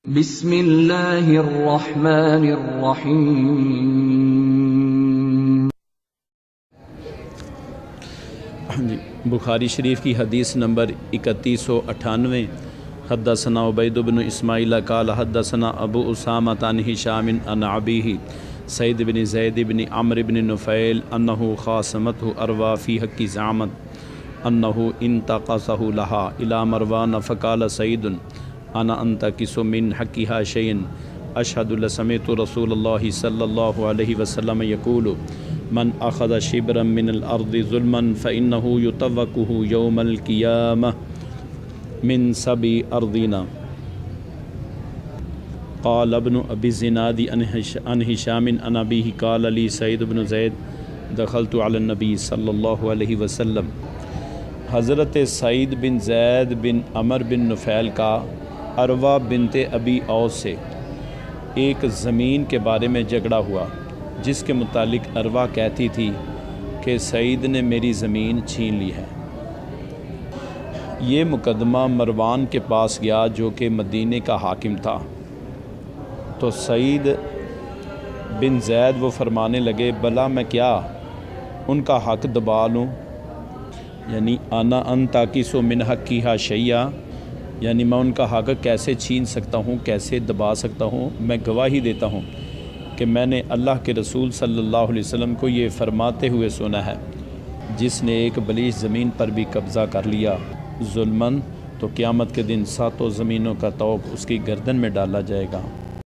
بسم اللہ الرحمن الرحیم۔ جی بخاری شریف کی حدیث نمبر 3198۔ حدثنا عبید بن اسماعیل قال حدثنا ابو اسامہ عن ہشام عن ابیہ سعید بن زید بن عمرو بن نفیل انہ خاصمته اروا فی حق زعمت انہ انتقصہ لها الى مروان فقال سعید انا انتقص من حقها شيئا اشهد لسمعت رسول الله صلی اللہ علیہ وسلم یقول من اخذ شبرا من الارض ظلما فانه يطوقه يوم القيامة من سبع ارضنا۔ قال ابن ابی الزناد عن ہشام عن ابیہ قال لی سعید بن زید دخلت علی النبی صلی اللہ علیہ وسلم۔ حضرت سعید بن زید بن عمر بن نفیل کا اروا بنت ابی اوس سے ایک زمین کے بارے میں جھگڑا ہوا، جس کے متعلق اروا کہتی تھی کہ سعید نے میری زمین چھین لی ہے۔ یہ مقدمہ مروان کے پاس گیا جو کہ مدینے کا حاکم تھا، تو سعید بن زید وہ فرمانے لگے بلا میں کیا ان کا حق دبا لوں، یعنی انا انتقص من حقها شیئا، یعنی میں ان کا حق کیسے چھین سکتا ہوں، کیسے دبا سکتا ہوں۔ میں گواہی دیتا ہوں کہ میں نے اللہ کے رسول صلی اللہ علیہ وسلم کو یہ فرماتے ہوئے سنا ہے، جس نے ایک بلیغ زمین پر بھی قبضہ کر لیا ظلماً تو قیامت کے دن ساتوں زمینوں کا طوق اس کی گردن میں ڈالا جائے گا۔